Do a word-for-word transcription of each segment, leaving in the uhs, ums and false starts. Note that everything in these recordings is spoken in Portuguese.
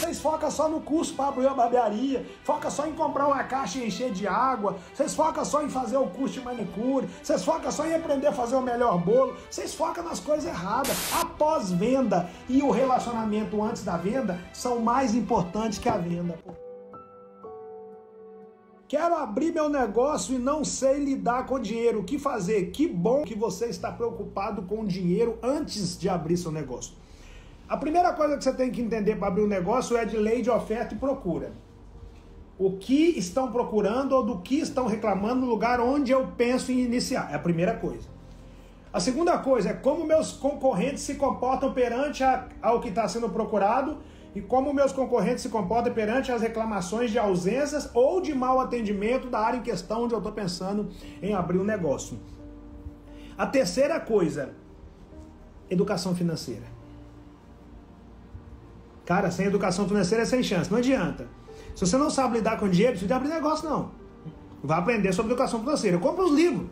vocês focam só no curso para abrir a barbearia, foca só em comprar uma caixa e encher de água, vocês focam só em fazer o curso de manicure, vocês focam só em aprender a fazer o melhor bolo, vocês focam nas coisas erradas. A pós-venda e o relacionamento antes da venda são mais importantes que a venda, pô. Quero abrir meu negócio e não sei lidar com dinheiro. O que fazer? Que bom que você está preocupado com o dinheiro antes de abrir seu negócio. A primeira coisa que você tem que entender para abrir um negócio é de lei de oferta e procura. O que estão procurando ou do que estão reclamando no lugar onde eu penso em iniciar. É a primeira coisa. A segunda coisa é como meus concorrentes se comportam perante a, ao que está sendo procurado e como meus concorrentes se comportam perante as reclamações de ausências ou de mau atendimento da área em questão onde eu estou pensando em abrir um negócio. A terceira coisa, educação financeira. Cara, sem educação financeira é sem chance, não adianta. Se você não sabe lidar com dinheiro, você não precisa abrir negócio não. Vai aprender sobre educação financeira. Compra os livros.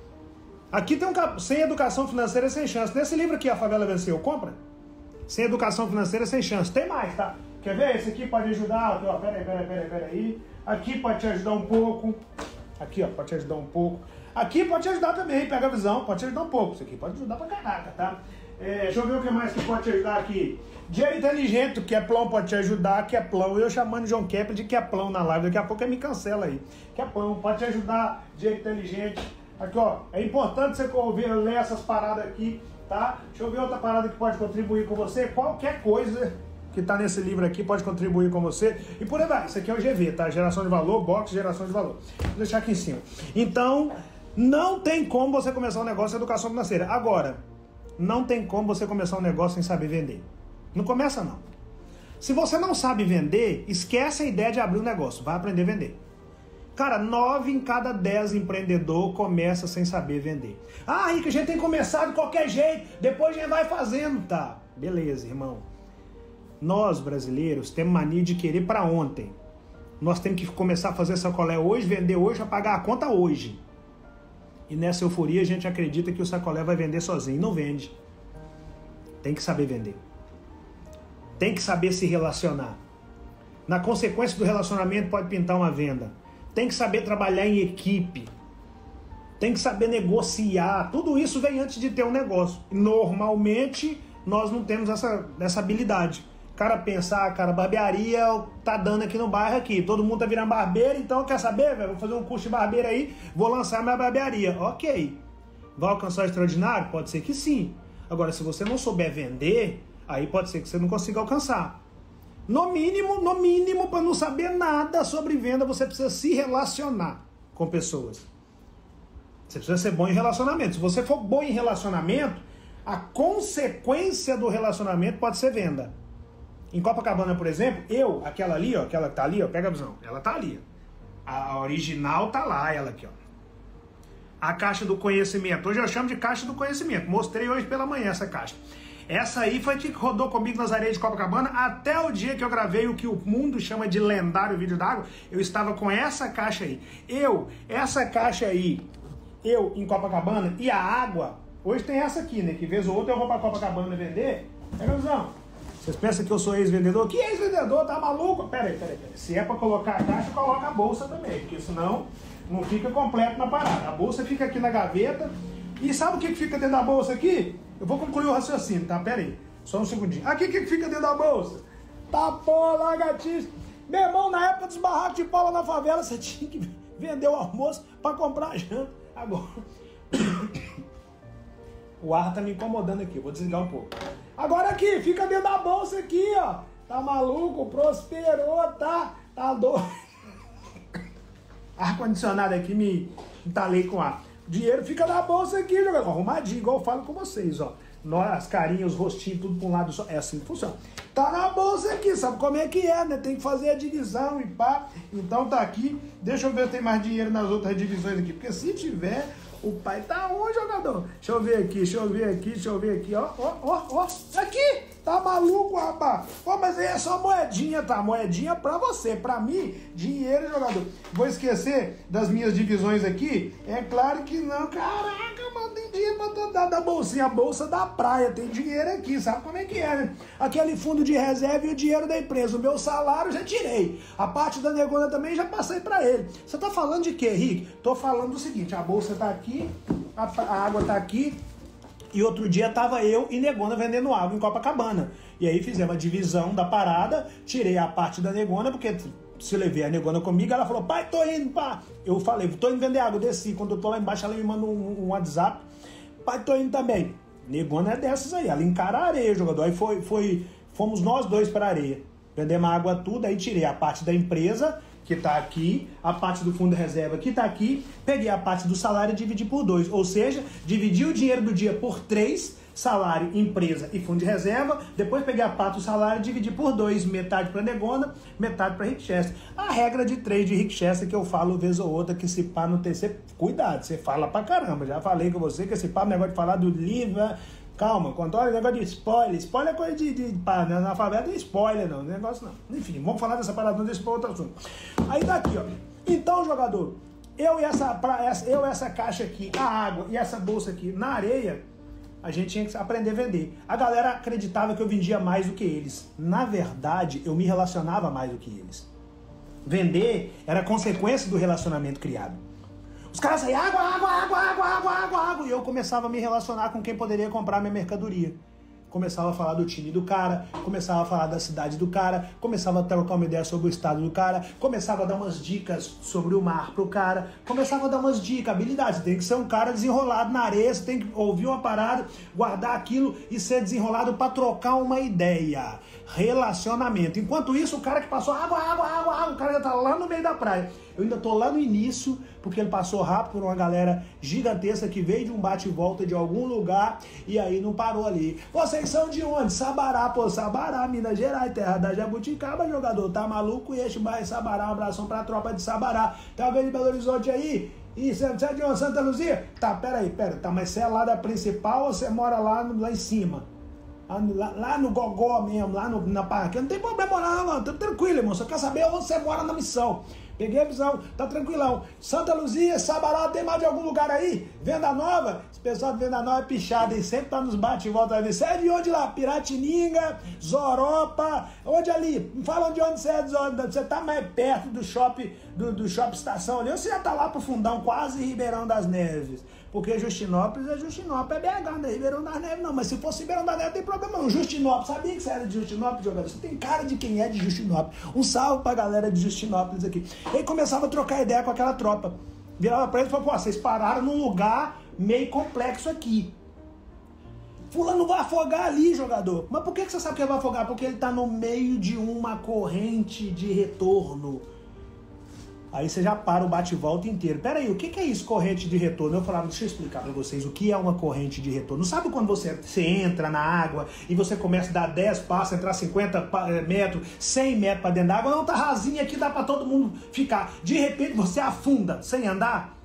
Aqui tem um sem educação financeira é sem chance. Nesse livro aqui, A Favela Venceu, compra. Sem educação financeira, sem chance. Tem mais, tá? Quer ver? Esse aqui pode ajudar. Aqui, ó, pera aí, pera aí, pera aí, pera aí. Aqui pode te ajudar um pouco. Aqui, ó, pode te ajudar um pouco. Aqui pode te ajudar também, pega a visão, pode te ajudar um pouco. Isso aqui pode ajudar pra caraca, tá? É, deixa eu ver o que mais que pode te ajudar aqui. Dinheiro inteligente, o Keplão pode te ajudar, Keplão. Eu chamando João Kepler de Keplão na live, daqui a pouco ele me cancela aí. Keplão pode te ajudar, dinheiro inteligente. Aqui, ó, é importante você ouvir, ler essas paradas aqui, tá? Deixa eu ver outra parada que pode contribuir com você. Qualquer coisa que tá nesse livro aqui pode contribuir com você. E por aí vai. Isso aqui é o G V, tá? Geração de valor, box, geração de valor. Vou deixar aqui em cima. Então, não tem como você começar um negócio de educação financeira. Agora, não tem como você começar um negócio sem saber vender. Não começa, não. Se você não sabe vender, esquece a ideia de abrir um negócio. Vai aprender a vender. Cara, nove em cada dez empreendedor começa sem saber vender. Ah, Rick, a gente tem que começar de qualquer jeito, depois a gente vai fazendo. Tá, beleza, irmão. Nós, brasileiros, temos mania de querer para ontem. Nós temos que começar a fazer sacolé hoje, vender hoje, a pagar a conta hoje. E nessa euforia a gente acredita que o sacolé vai vender sozinho. Não vende. Tem que saber vender. Tem que saber se relacionar. Na consequência do relacionamento pode pintar uma venda. Tem que saber trabalhar em equipe. Tem que saber negociar. Tudo isso vem antes de ter um negócio. Normalmente, nós não temos essa, essa habilidade. O cara pensa, ah, cara, barbearia tá dando aqui no bairro aqui. Todo mundo tá virando barbeiro, então quer saber, velho? Vou fazer um curso de barbeiro aí, vou lançar minha barbearia. Ok. Vai alcançar o extraordinário? Pode ser que sim. Agora, se você não souber vender, aí pode ser que você não consiga alcançar. No mínimo, no mínimo, para não saber nada sobre venda, você precisa se relacionar com pessoas. Você precisa ser bom em relacionamento. Se você for bom em relacionamento, a consequência do relacionamento pode ser venda. Em Copacabana, por exemplo, eu, aquela ali, ó, aquela que tá ali, ó, pega a visão, ela tá ali. Ó. A original tá lá, ela aqui, ó. A caixa do conhecimento. Hoje eu chamo de caixa do conhecimento. Mostrei hoje pela manhã essa caixa. Essa aí foi que rodou comigo nas areias de Copacabana até o dia que eu gravei o que o mundo chama de lendário vídeo d'água. Eu estava com essa caixa aí. Eu, essa caixa aí, eu em Copacabana e a água. Hoje tem essa aqui, né? Que vez ou outra eu vou pra Copacabana vender. Pega a visão. Vocês pensam que eu sou ex-vendedor? Que ex-vendedor? Tá maluco? Pera aí, pera aí, pera aí. Se é pra colocar a caixa, coloca a bolsa também. Porque senão não fica completo na parada. A bolsa fica aqui na gaveta. E sabe o que fica dentro da bolsa aqui? Eu vou concluir o raciocínio, tá? Pera aí. Só um segundinho. Aqui o que fica dentro da bolsa? Tá porra, lagartixa. Meu irmão, na época dos barracos de pau lá na favela, você tinha que vender o almoço pra comprar a janta. Agora... O ar tá me incomodando aqui. Eu vou desligar um pouco. Agora aqui, fica dentro da bolsa aqui, ó. Tá maluco? Prosperou, tá? Tá doido. Ar-condicionado aqui, me entalei com ar. Dinheiro fica na bolsa aqui, jogador. Arrumadinho, igual eu falo com vocês, ó. Nós, as carinhas, os rostinhos, tudo pra um lado só. É assim que funciona. Tá na bolsa aqui, sabe como é que é, né? Tem que fazer a divisão e pá. Então tá aqui. Deixa eu ver se tem mais dinheiro nas outras divisões aqui. Porque se tiver, o pai tá onde, jogador? Deixa eu ver aqui, deixa eu ver aqui, deixa eu ver aqui, ó. Ó, ó, ó. Aqui! Tá maluco, rapaz? Pô, mas aí é só moedinha, tá? Moedinha pra você. Pra mim, dinheiro, jogador. Vou esquecer das minhas divisões aqui? É claro que não. Caraca, mano, tem dinheiro da, da bolsinha, a bolsa da praia, tem dinheiro aqui, sabe como é que é, né? Aquele fundo de reserva e o dinheiro da empresa, o meu salário já tirei, a parte da negona também já passei pra ele. Você tá falando de quê, Rick? Tô falando do seguinte, a bolsa tá aqui, a, a água tá aqui, e outro dia tava eu e negona vendendo água em Copacabana. E aí fizemos a divisão da parada, tirei a parte da negona, porque se levei a negona comigo, ela falou, pai, tô indo, pá. Eu falei, tô indo vender água, desci. Quando eu tô lá embaixo, ela me manda um, um WhatsApp, pai, tô indo também. Negona é dessas aí, ela encara a areia, jogador. Aí foi, foi, fomos nós dois pra areia. Vendemos a água tudo, aí tirei a parte da empresa, que tá aqui, a parte do fundo de reserva que tá aqui, peguei a parte do salário e dividi por dois, ou seja, dividi o dinheiro do dia por três, salário, empresa e fundo de reserva, depois peguei a parte do salário e dividi por dois, metade para negona, metade para Rick Chester. A regra de três de Rick Chester que eu falo vez ou outra, que se pá não tem, você, cuidado, você fala pra caramba, já falei com você que esse pá, negócio de falar do livro, calma, controla o negócio de spoiler. Spoiler é coisa de, de pá, não é analfabeto, não é spoiler não, negócio não. Enfim, vamos falar dessa parada, não deixa para outro assunto. Aí daqui, ó. Então, jogador, eu e essa, pra, essa, eu essa caixa aqui, a água e essa bolsa aqui na areia, a gente tinha que aprender a vender. A galera acreditava que eu vendia mais do que eles. Na verdade, eu me relacionava mais do que eles. Vender era consequência do relacionamento criado. Os caras saíam, água, água, água, água, água, água, água. E eu começava a me relacionar com quem poderia comprar minha mercadoria. Começava a falar do time do cara, começava a falar da cidade do cara, começava a trocar uma ideia sobre o estado do cara, começava a dar umas dicas sobre o mar pro cara, começava a dar umas dicas, habilidades. Você tem que ser um cara desenrolado na areia, você tem que ouvir uma parada, guardar aquilo e ser desenrolado para trocar uma ideia. Relacionamento. Enquanto isso, o cara que passou água, água, água, água, o cara já tá lá no meio da praia. Eu ainda tô lá no início, porque ele passou rápido por uma galera gigantesca que veio de um bate e volta de algum lugar e aí não parou ali. Vocês são de onde? Sabará, pô, Sabará, Minas Gerais, terra da Jabuticaba, jogador. Tá maluco? Este bairro Sabará, um abração pra tropa de Sabará. Tá vendo de Belo Horizonte aí? E você é de onde? Santa Luzia? Tá, pera aí, pera. Tá, mas você é lá da principal ou você mora lá, no, lá em cima? Lá, lá no Gogó mesmo, lá no, na parque. Não tem problema morar não, tô tranquilo, irmão. Só quer saber onde você mora na missão. Peguei a visão, tá tranquilão. Santa Luzia, Sabará, tem mais de algum lugar aí? Venda Nova? Esse pessoal de Venda Nova é pichado e sempre tá nos bate e volta. Você é de onde lá? Piratininga, Zoropa, onde ali? Me fala de onde você é. Você tá mais perto do shopping, do, do shopping estação ali, ou você já tá lá pro fundão, quase Ribeirão das Neves? Porque Justinópolis é Justinópolis, é B H, não é Ribeirão das Neves não. Mas se fosse Ribeirão das Neves, não tem problema não. Justinópolis, sabia que você era de Justinópolis, jogador? Você tem cara de quem é de Justinópolis. Um salve pra galera de Justinópolis aqui. Ele começava a trocar ideia com aquela tropa. Virava pra eles e falava, pô, vocês pararam num lugar meio complexo aqui. Fulano vai afogar ali, jogador. Mas por que você sabe que ele vai afogar? Porque ele tá no meio de uma corrente de retorno. Aí você já para o bate-volta inteiro. Pera aí, o que é isso, corrente de retorno? Eu falava, deixa eu explicar pra vocês o que é uma corrente de retorno. Sabe quando você, você entra na água e você começa a dar dez passos, entrar cinquenta metros, cem metros pra dentro da água? Não, tá rasinha aqui, dá pra todo mundo ficar. De repente você afunda sem andar.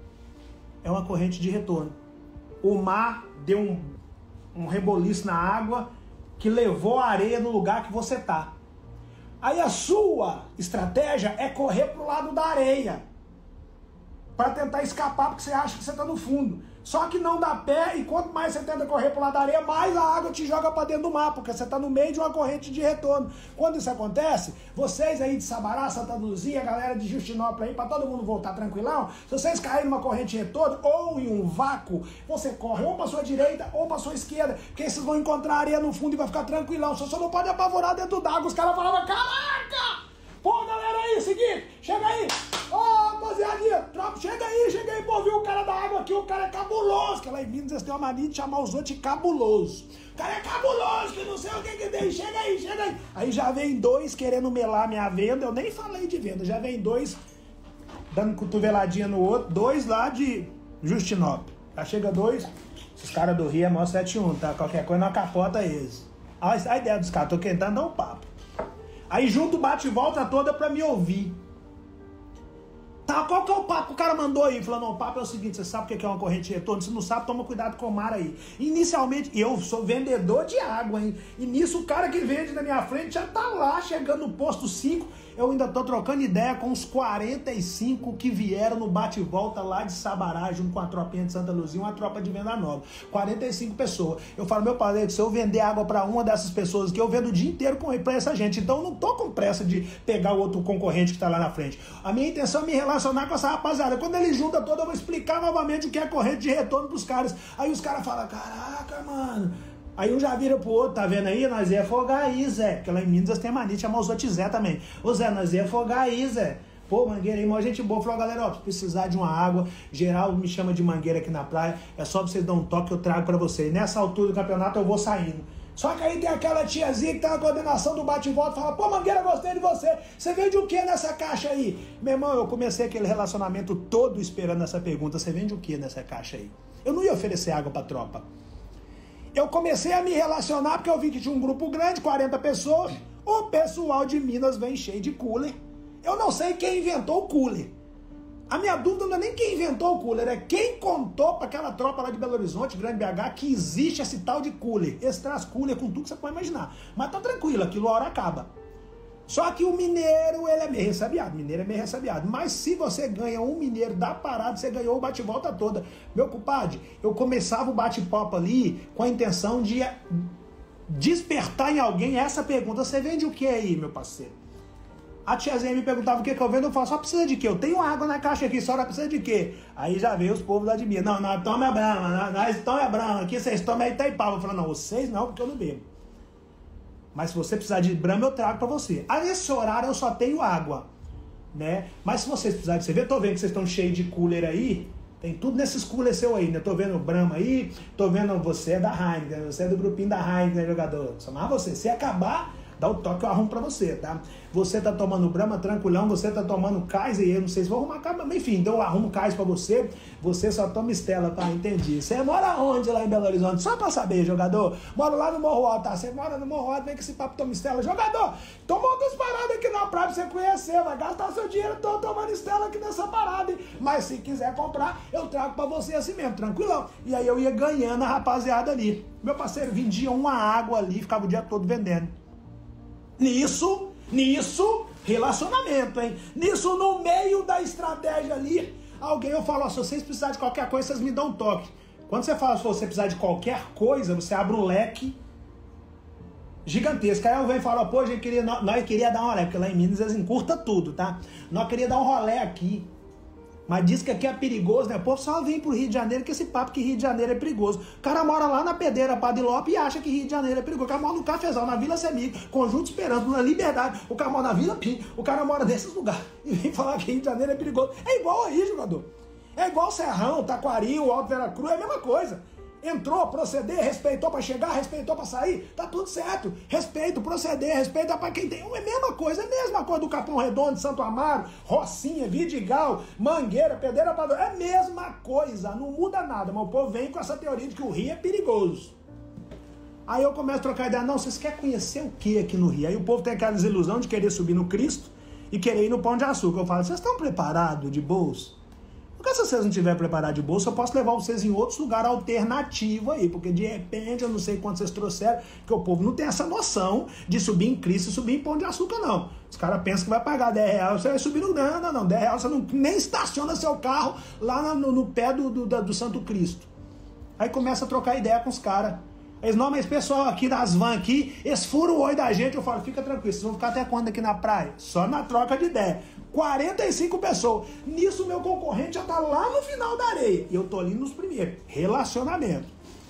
É uma corrente de retorno. O mar deu um, um reboliço na água que levou a areia no lugar que você tá. Aí a sua estratégia é correr pro lado da areia para tentar escapar porque você acha que você tá no fundo. Só que não dá pé e quanto mais você tenta correr pro lado da areia, mais a água te joga para dentro do mar, porque você tá no meio de uma corrente de retorno. Quando isso acontece, vocês aí de Sabará, Santa Luzia, galera de Justinópolis aí, para todo mundo voltar tranquilão, se vocês caírem numa corrente de retorno ou em um vácuo, você corre ou para sua direita ou para sua esquerda, porque aí vocês vão encontrar areia no fundo e vai ficar tranquilão. Você só não pode apavorar dentro d'água. Os caras falavam, caraca! Pô, galera aí, seguinte, chega aí. Ô, oh, rapaziadinha, tropa, chega aí, chega aí, pô, viu o cara da água aqui, o cara é cabuloso, que lá em Minas eles têm uma mania de chamar os outros de cabuloso. O cara é cabuloso, que não sei o que que tem, chega aí, chega aí. Aí já vem dois querendo melar minha venda, eu nem falei de venda, já vem dois dando cotoveladinha no outro, dois lá de Justinópolis. Já chega dois, esses caras do Rio é mó sete um, tá? Qualquer coisa não capota eles. A, a ideia dos caras, tô tentando dar um papo. Aí junto bate e volta toda pra me ouvir. Tá, qual que é o papo? O cara mandou aí, falando, não, o papo é o seguinte, você sabe o que é uma corrente de retorno? Se não sabe, toma cuidado com o mar aí. Inicialmente, eu sou vendedor de água, hein? E nisso o cara que vende na minha frente já tá lá, chegando no posto cinco, eu ainda tô trocando ideia com os quarenta e cinco que vieram no bate-volta lá de Sabará, junto com a tropinha de Santa Luzia, uma tropa de Venda Nova. quarenta e cinco pessoas. Eu falo, meu pai, se eu vender água para uma dessas pessoas que eu vendo o dia inteiro para essa gente, então eu não tô com pressa de pegar o outro concorrente que tá lá na frente. A minha intenção é me relacionar com essa rapaziada. Quando ele junta toda, eu vou explicar novamente o que é corrente de retorno pros caras. Aí os caras falam, caraca, mano. Aí um já vira pro outro, tá vendo aí? Nós ia afogar aí, Zé. Porque lá em Minas tem mania de chamar os outros Zé também. Ô Zé, nós ia afogar aí, Zé. Pô, Mangueira aí, mó gente boa. Falou, galera, ó, se precisar de uma água, geral me chama de Mangueira aqui na praia. É só vocês dar um toque que eu trago pra vocês. Nessa altura do campeonato eu vou saindo. Só que aí tem aquela tiazinha que tá na coordenação do bate-volta e fala, pô, Mangueira, gostei de você. Você vende o que nessa caixa aí? Meu irmão, eu comecei aquele relacionamento todo esperando essa pergunta. Você vende o que nessa caixa aí? Eu não ia oferecer água pra tropa. Eu comecei a me relacionar porque eu vi que tinha um grupo grande, quarenta pessoas. O pessoal de Minas vem cheio de cooler. Eu não sei quem inventou o cooler. A minha dúvida não é nem quem inventou o cooler, é quem contou para aquela tropa lá de Belo Horizonte, Grande B H, que existe esse tal de cooler. Esse traz cooler com tudo que você pode imaginar. Mas tá tranquilo, aquilo a hora acaba. Só que o mineiro, ele é meio ressabiado. Mineiro é meio ressabiado. Mas se você ganha um mineiro da parada, você ganhou o bate-volta toda. Meu compadre, eu começava o bate-papo ali com a intenção de despertar em alguém essa pergunta. Você vende o que aí, meu parceiro? A tiazinha me perguntava o que que eu vendo, eu falo, só precisa de quê? Eu tenho água na caixa aqui, só precisa de quê? Aí já veio os povos lá de mim. Não, não, toma a brama, nós toma a brama, aqui vocês tomam aí Itaipava. Eu falo, não, vocês não, porque eu não bebo. Mas se você precisar de brama, eu trago pra você. Aí nesse horário eu só tenho água, né? Mas se vocês precisarem de cerveja, eu tô vendo que vocês estão cheios de cooler aí, tem tudo nesses coolers seu aí, né? Tô vendo o Brahma aí, tô vendo você é da Heineken, você é do grupinho da Heineken, né, jogador? Só mais você. Se acabar, dá o toque que eu arrumo pra você, tá? Você tá tomando Brahma tranquilão, você tá tomando Kaiser, eu não sei se vou arrumar, enfim, então eu arrumo Kaiser pra você, você só toma Stella, tá? Entendi. Você mora onde lá em Belo Horizonte? Só pra saber, jogador. Moro lá no Morro Alto, tá? Você mora no Morro Alto, vem com esse papo, toma Stella. Jogador, toma outras paradas aqui na praia pra você conhecer, vai gastar seu dinheiro todo tomando Stella aqui nessa parada, hein? Mas se quiser comprar, eu trago pra você assim mesmo, tranquilão. E aí eu ia ganhando a rapaziada ali. Meu parceiro vendia uma água ali, ficava o dia todo vendendo. Nisso, nisso, relacionamento, hein? Nisso, no meio da estratégia ali, alguém eu falo, ó, se vocês precisarem de qualquer coisa, vocês me dão um toque. Quando você fala, se você precisar de qualquer coisa, você abre um leque gigantesco. Aí eu venho e falo, pô, gente, queria, nós, nós queria dar um rolê, porque lá em Minas eles encurtam tudo, tá? Nós queria dar um rolê aqui. Mas diz que aqui é perigoso, né? O povo só vem pro Rio de Janeiro que esse papo que Rio de Janeiro é perigoso. O cara mora lá na Pedreira Padilope e acha que Rio de Janeiro é perigoso. O cara mora no Cafezal, na Vila Semigo, Conjunto Esperança, na Liberdade. O cara mora na Vila Pim. O cara mora nesses lugares. E vem falar que Rio de Janeiro é perigoso. É igual aí, jogador. É igual Serrão, Taquari, o Alto Vera Cruz, é a mesma coisa. Entrou, proceder, respeitou pra chegar, respeitou pra sair, tá tudo certo. Respeito, proceder, respeito pra quem tem. É a mesma coisa, é a mesma coisa do Capão Redondo, Santo Amaro, Rocinha, Vidigal, Mangueira, Pedreira, Padrão. É a mesma coisa, não muda nada. Mas o povo vem com essa teoria de que o Rio é perigoso. Aí eu começo a trocar ideia. Não, vocês querem conhecer o que aqui no Rio? Aí o povo tem aquela ilusão de querer subir no Cristo e querer ir no Pão de Açúcar. Eu falo, vocês estão preparados de bolso? Porque se vocês não estiverem preparados de bolsa, eu posso levar vocês em outros lugares alternativos aí, porque de repente, eu não sei quanto vocês trouxeram, que o povo não tem essa noção de subir em Cristo e subir em Pão de Açúcar, não. Os caras pensam que vai pagar dez reais, você vai subir no... Não, não, não, dez reais, você não, nem estaciona seu carro lá no, no pé do, do, do Santo Cristo. Aí começa a trocar ideia com os caras. Eles, não, mas pessoal aqui das vans aqui, eles furam o olho da gente. Eu falo, fica tranquilo, vocês vão ficar até quando aqui na praia? Só na troca de ideia. quarenta e cinco pessoas. Nisso, meu concorrente já tá lá no final da areia. E eu tô ali nos primeiros. Relacionamento.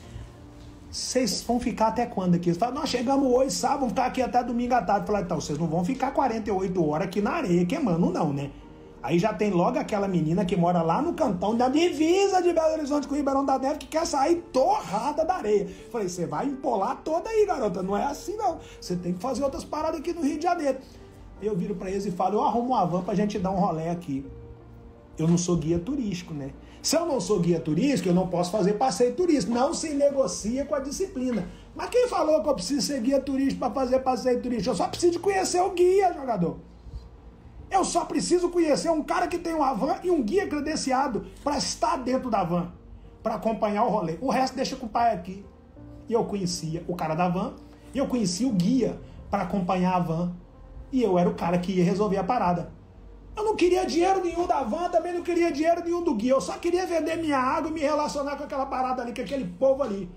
Vocês vão ficar até quando aqui? Eles falam, nós chegamos hoje, sábado, vamos ficar aqui até domingo à tarde. Eu falo, então, vocês não vão ficar quarenta e oito horas aqui na areia queimando, não, né? Aí já tem logo aquela menina que mora lá no cantão, na divisa de Belo Horizonte com o Ribeirão da Neve, que quer sair torrada da areia. Falei, você vai empolar toda aí, garota. Não é assim, não. Você tem que fazer outras paradas aqui no Rio de Janeiro. Eu viro pra eles e falo, eu arrumo uma van pra gente dar um rolê aqui. Eu não sou guia turístico, né? Se eu não sou guia turístico, eu não posso fazer passeio turístico. Não se negocia com a disciplina. Mas quem falou que eu preciso ser guia turístico pra fazer passeio turístico? Eu só preciso de conhecer o guia, jogador. Eu só preciso conhecer um cara que tem uma van e um guia credenciado para estar dentro da van, para acompanhar o rolê. O resto deixa com o pai aqui. E eu conhecia o cara da van, e eu conhecia o guia para acompanhar a van. E eu era o cara que ia resolver a parada. Eu não queria dinheiro nenhum da van, também não queria dinheiro nenhum do guia. Eu só queria vender minha água e me relacionar com aquela parada ali, com aquele povo ali.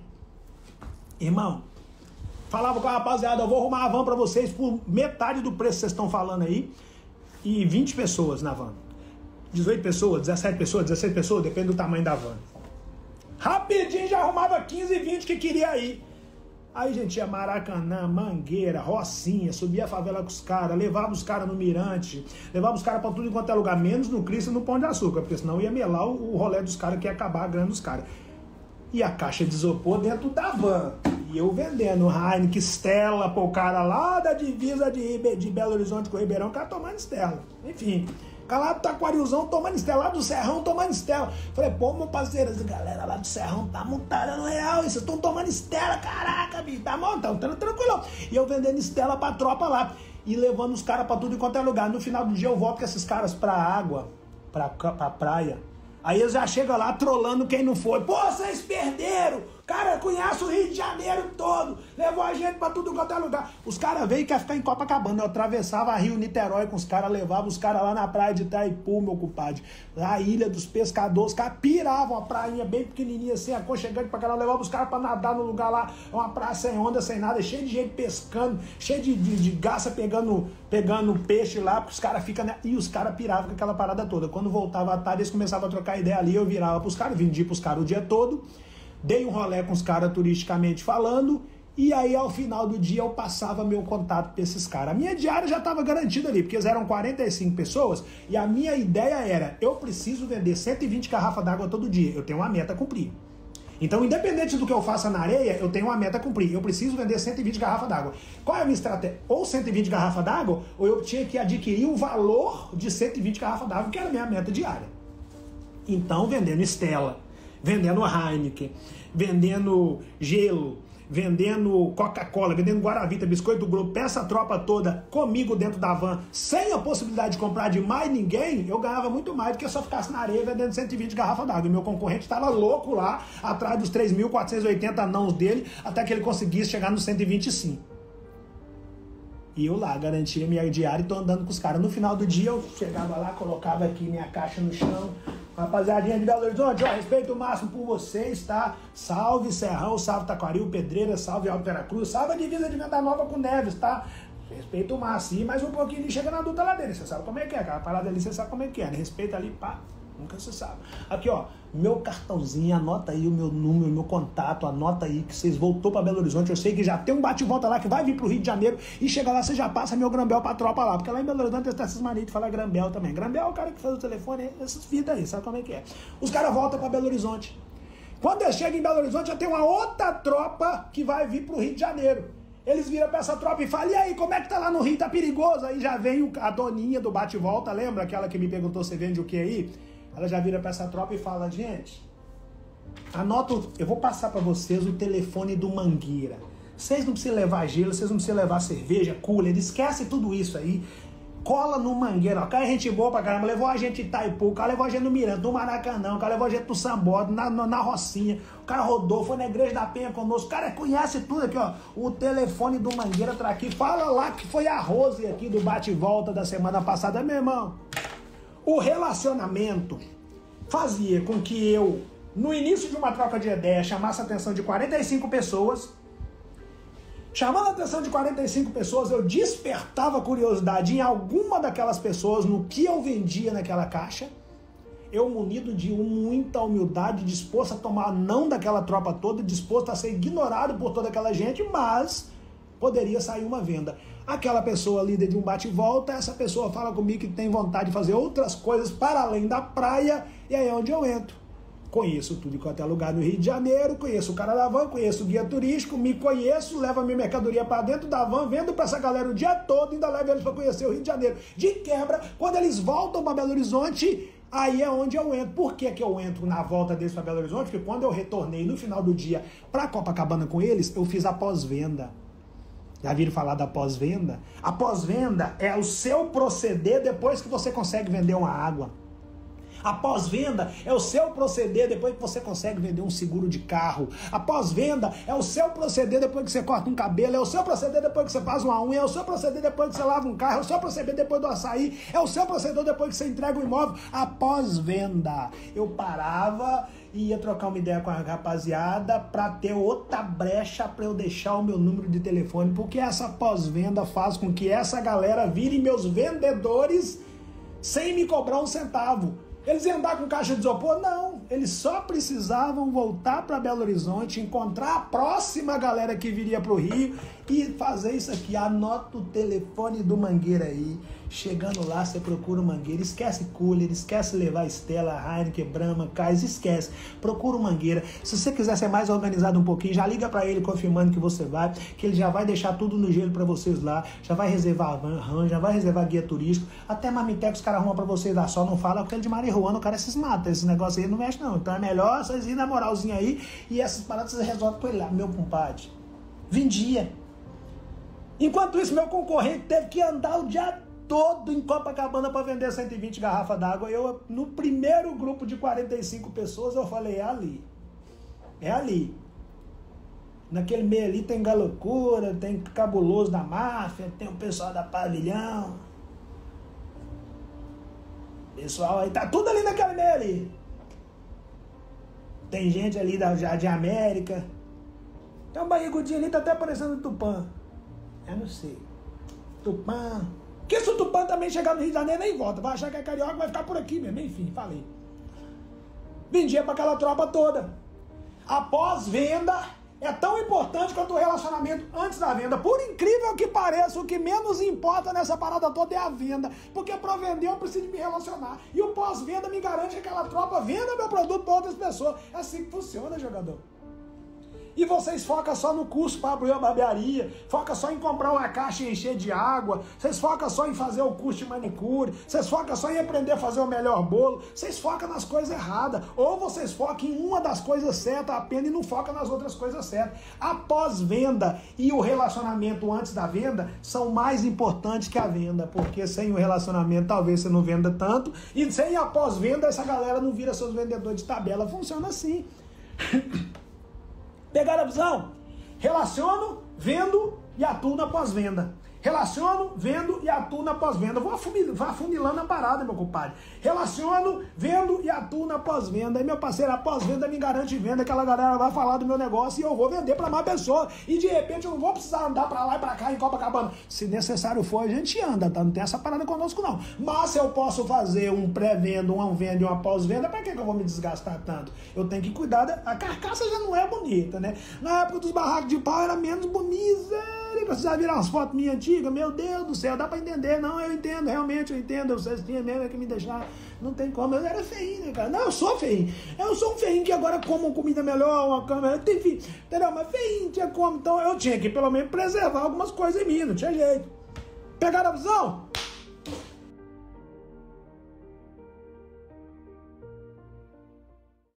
Irmão, falava com a rapaziada, eu vou arrumar a van pra vocês por metade do preço que vocês estão falando aí. E vinte pessoas na van. dezoito pessoas, dezessete pessoas, dezesseis pessoas, depende do tamanho da van. Rapidinho já arrumava quinze, vinte que queria ir. Aí, gente, ia Maracanã, Mangueira, Rocinha, subia a favela com os caras, levava os caras no Mirante, levava os caras pra tudo enquanto é lugar, menos no Cristo e no Pão de Açúcar, porque senão ia melar o, o rolê dos caras, que ia acabar a grana dos caras. E a caixa de isopor dentro da van. E eu vendendo Heineken, Stella pro cara lá da divisa de, de Belo Horizonte com o Ribeirão, o cara tomando Stella. Enfim, o cara lá do Taquariuzão tomando Stella, lá do Serrão tomando Stella. Falei, pô, meu parceiro, essa galera lá do Serrão tá montada no real, e vocês estão tomando Stella, caraca, bicho, tá montando, tá tranquilo. E eu vendendo Stella pra tropa lá, e levando os caras pra tudo enquanto é lugar. No final do dia eu volto com esses caras pra água, pra, pra praia. Aí eles já chegam lá trolando quem não foi. Pô, vocês perderam! Cara, conhece o Rio de Janeiro todo. Levou a gente pra tudo quanto é lugar. Os caras veio e quer ficar em Copacabana. Eu atravessava Rio Niterói com os caras, levava os caras lá na praia de Itaipu, meu compadre. A Ilha dos Pescadores. Os caras piravam a prainha bem pequenininha assim, aconchegante pra caralho. Levava os caras pra nadar no lugar lá. Uma praia sem onda, sem nada, cheio de gente pescando, cheio de, de, de garça pegando, pegando peixe lá, porque os caras ficam... Né? E os caras piravam com aquela parada toda. Quando voltava à tarde, eles começavam a trocar ideia ali, eu virava pros caras, vendi pros caras o dia todo. Dei um rolê com os caras turisticamente falando, e aí ao final do dia eu passava meu contato para esses caras. A minha diária já estava garantida ali, porque eles eram quarenta e cinco pessoas, e a minha ideia era, eu preciso vender cento e vinte garrafas d'água todo dia, eu tenho uma meta a cumprir. Então, independente do que eu faça na areia, eu tenho uma meta a cumprir. Eu preciso vender cento e vinte garrafas d'água. Qual é a minha estratégia? Ou cento e vinte garrafas d'água, ou eu tinha que adquirir o valor de cento e vinte garrafas d'água, que era a minha meta diária. Então, vendendo Stella, vendendo Heineken, vendendo gelo, vendendo Coca-Cola, vendendo Guaravita, biscoito do Globo, essa tropa toda comigo dentro da van, sem a possibilidade de comprar de mais ninguém, eu ganhava muito mais do que se eu ficasse na areia vendendo cento e vinte garrafas d'água. E meu concorrente estava louco lá, atrás dos três mil quatrocentos e oitenta nãos dele, até que ele conseguisse chegar nos cento e vinte e cinco. E eu lá, garantia minha diária e tô andando com os caras. No final do dia eu chegava lá, colocava aqui minha caixa no chão. Rapaziadinha de Belo Horizonte, ó, respeito máximo por vocês, tá? Salve Serrão, salve Taquaril, Pedreira, salve Alto Veracruz, salve a divisa de Venda Nova com Neves, tá? Respeito máximo, e mais um pouquinho e chega na adulta lá dele, você sabe como é que é, aquela parada ali, você sabe como é que é, né? Respeita ali, pá, nunca se sabe. Aqui, ó, meu cartãozinho, anota aí o meu número, o meu contato, anota aí que vocês voltou pra Belo Horizonte, eu sei que já tem um bate-volta lá que vai vir pro Rio de Janeiro, e chega lá, você já passa meu Grambel pra tropa lá, porque lá em Belo Horizonte tem essas manias de falar Grambel também. Grambel é o cara que faz o telefone, essas fitas aí, sabe como é que é? Os caras voltam pra Belo Horizonte. Quando eles chegam em Belo Horizonte, já tem uma outra tropa que vai vir pro Rio de Janeiro. Eles viram pra essa tropa e falam, e aí, como é que tá lá no Rio? Tá perigoso? Aí já vem a doninha do bate-volta, lembra? Aquela que me perguntou, você vende o que aí? Ela já vira pra essa tropa e fala, gente, anota, eu vou passar pra vocês o telefone do Mangueira. Vocês não precisam levar gelo, vocês não precisam levar cerveja, cooler, esquece tudo isso aí. Cola no Mangueira, ó. O cara é gente boa pra caramba, levou a gente em Itaipu, o cara levou a gente no Mirante, no Maracanã, o cara levou a gente no Sambódromo, na, na, na Rocinha, o cara rodou, foi na Igreja da Penha conosco, o cara conhece tudo aqui, ó. O telefone do Mangueira tá aqui, fala lá que foi a Rose aqui do bate-volta da semana passada, meu irmão. O relacionamento fazia com que eu, no início de uma troca de ideia, chamasse a atenção de quarenta e cinco pessoas. Chamando a atenção de quarenta e cinco pessoas, eu despertava curiosidade em alguma daquelas pessoas no que eu vendia naquela caixa. Eu, munido de muita humildade, disposto a tomar não daquela tropa toda, disposto a ser ignorado por toda aquela gente, mas poderia sair uma venda. Aquela pessoa líder de um bate-volta, essa pessoa fala comigo que tem vontade de fazer outras coisas para além da praia, e aí é onde eu entro. Conheço tudo quanto é lugar no Rio de Janeiro, conheço o cara da van, conheço o guia turístico, me conheço, levo a minha mercadoria para dentro da van, vendo para essa galera o dia todo, ainda levo eles para conhecer o Rio de Janeiro. De quebra, quando eles voltam para Belo Horizonte, aí é onde eu entro. Por que que eu entro na volta deles para Belo Horizonte? Porque quando eu retornei no final do dia para Copacabana com eles, eu fiz a pós-venda. Já viram falar da pós-venda? A pós-venda é o seu proceder depois que você consegue vender uma água. A pós-venda é o seu proceder depois que você consegue vender um seguro de carro. A pós-venda é o seu proceder depois que você corta um cabelo. É o seu proceder depois que você faz uma unha. É o seu proceder depois que você lava um carro. É o seu proceder depois do açaí. É o seu proceder depois que você entrega um imóvel. A pós-venda. Eu parava e ia trocar uma ideia com a rapaziada para ter outra brecha para eu deixar o meu número de telefone. Porque essa pós-venda faz com que essa galera vire meus vendedores sem me cobrar um centavo. Eles iam andar com caixa de isopor? Não. Eles só precisavam voltar para Belo Horizonte, encontrar a próxima galera que viria para o Rio e fazer isso aqui. Anota o telefone do Mangueira aí. Chegando lá, você procura o Mangueira. Esquece cooler, esquece levar Stella, Heineken, Brahma, Kais, esquece. Procura o Mangueira. Se você quiser ser mais organizado um pouquinho, já liga para ele confirmando que você vai, que ele já vai deixar tudo no gelo para vocês lá. Já vai reservar a van, já vai reservar guia turístico. Até marmitex os caras arrumam para vocês dar só. Não fala porque ele de marihuana, o cara se mata. Esse negócio aí não mexe não. Então é melhor vocês irem na moralzinha aí e essas paradas vocês resolvem com ele lá. Meu compadre vendia. Enquanto isso, meu concorrente teve que andar o dia todo em Copacabana para vender cento e vinte garrafas d'água. Eu, no primeiro grupo de quarenta e cinco pessoas, eu falei, é ali. É ali. Naquele meio ali tem Galocura, tem Cabuloso da Máfia, tem o pessoal da Pavilhão. Pessoal aí, tá tudo ali naquele meio ali. Tem gente ali da Jardim América. Tem um barrigudinho ali, tá até parecendo um Tupã. Eu não sei. Tupã. Porque se o Tupã também chegar no Rio de Janeiro, nem volta. Vai achar que é carioca, vai ficar por aqui mesmo. Enfim, falei. Vendia pra aquela tropa toda. A pós-venda é tão importante quanto o relacionamento antes da venda. Por incrível que pareça, o que menos importa nessa parada toda é a venda. Porque para vender eu preciso me relacionar. E o pós-venda me garante que aquela tropa venda meu produto para outras pessoas. É assim que funciona, jogador. E vocês focam só no curso para abrir uma barbearia, focam só em comprar uma caixa e encher de água, vocês focam só em fazer o curso de manicure, vocês focam só em aprender a fazer o melhor bolo, vocês focam nas coisas erradas, ou vocês focam em uma das coisas certas apenas e não focam nas outras coisas certas. A pós-venda e o relacionamento antes da venda são mais importantes que a venda, porque sem o relacionamento talvez você não venda tanto, e sem a pós-venda essa galera não vira seus vendedores de tabela. Funciona assim. Pegaram a visão? Relaciono, vendo e atuo na pós-venda. Relaciono, vendo e atuo na pós-venda. Vou afunilando a parada, meu compadre. Relaciono, vendo e atuo na pós-venda. E meu parceiro, a pós-venda me garante venda. Aquela galera vai falar do meu negócio e eu vou vender para mais pessoas. E de repente eu não vou precisar andar para lá e para cá em Copacabana. Se necessário for, a gente anda, tá? Não tem essa parada conosco, não. Mas se eu posso fazer um pré-venda, um venda e uma pós-venda, para que, que eu vou me desgastar tanto? Eu tenho que cuidar da... A carcaça já não é bonita, né? Na época dos barracos de pau era menos bonita. Vocês já viram umas fotos minhas antigas? Meu Deus do céu, dá pra entender. Não, eu entendo, realmente eu entendo. Vocês tinham mesmo que me deixar. Não tem como. Eu era feinho, né, cara? Não, eu sou feinho. Eu sou um feinho que agora como uma comida melhor, uma câmera. Enfim, entendeu? Mas feinho tinha como. Então eu tinha que pelo menos preservar algumas coisas em mim. Não tinha jeito. Pegaram a visão?